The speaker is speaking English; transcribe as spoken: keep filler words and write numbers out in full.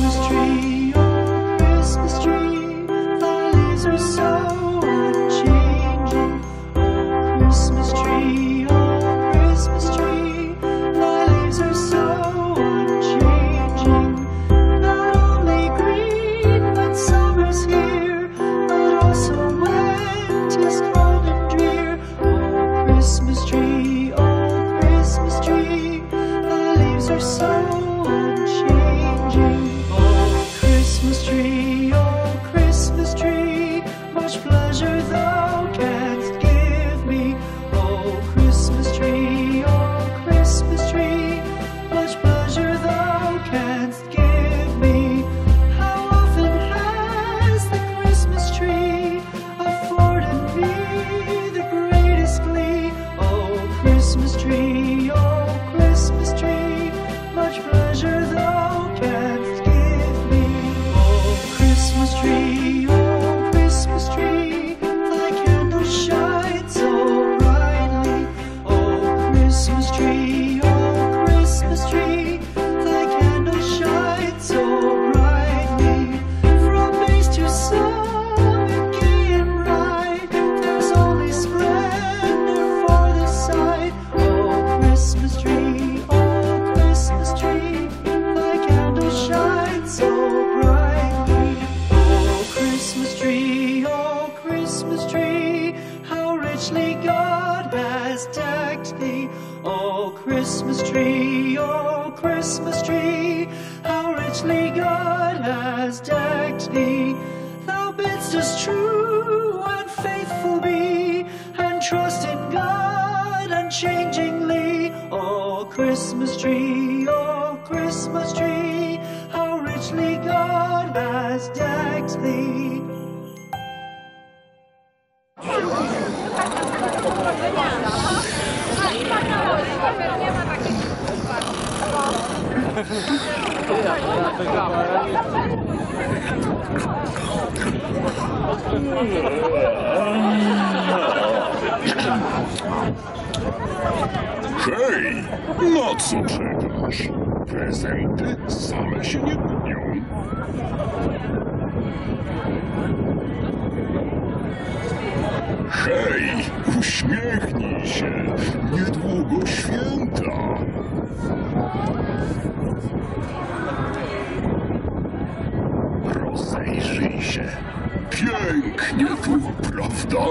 Christmas tree, oh Christmas tree, thy leaves are so unchanging. Oh Christmas tree, oh Christmas tree, thy leaves are so unchanging. Not only green when summer's here, but also when 'tis cold and drear. Oh Christmas tree, oh Christmas tree, thy leaves are so unchanging. Oh Christmas tree, oh Christmas tree, much pleasure thou canst give me. Oh Christmas tree, oh Christmas tree, much pleasure thou canst give me. How often has the Christmas tree afforded me the greatest glee? Oh Christmas tree, oh Christmas tree, much pleasure thou canst give me. Oh Christmas tree, oh Christmas tree, thy candle shines so brightly. Oh Christmas tree, oh Christmas tree, thy candle shines so brightly. From base to summit, gay and bright, there's only splendor for the sight. Oh Christmas tree, oh Christmas tree, thy candle shines so brightly. Oh Christmas tree, oh Christmas tree, how richly God has decked thee. Oh Christmas tree, oh Christmas tree, how richly God has decked thee. Thou bidst us true and faithful be, and trust in God unchangingly. Oh Christmas tree, oh Christmas tree, how richly God has decked thee. Hej, no co czekasz? Prezenty same się nie kupią. Hej, uśmiechnij się, niedługo święta. Rozejrzyj się, pięknie tu, prawda?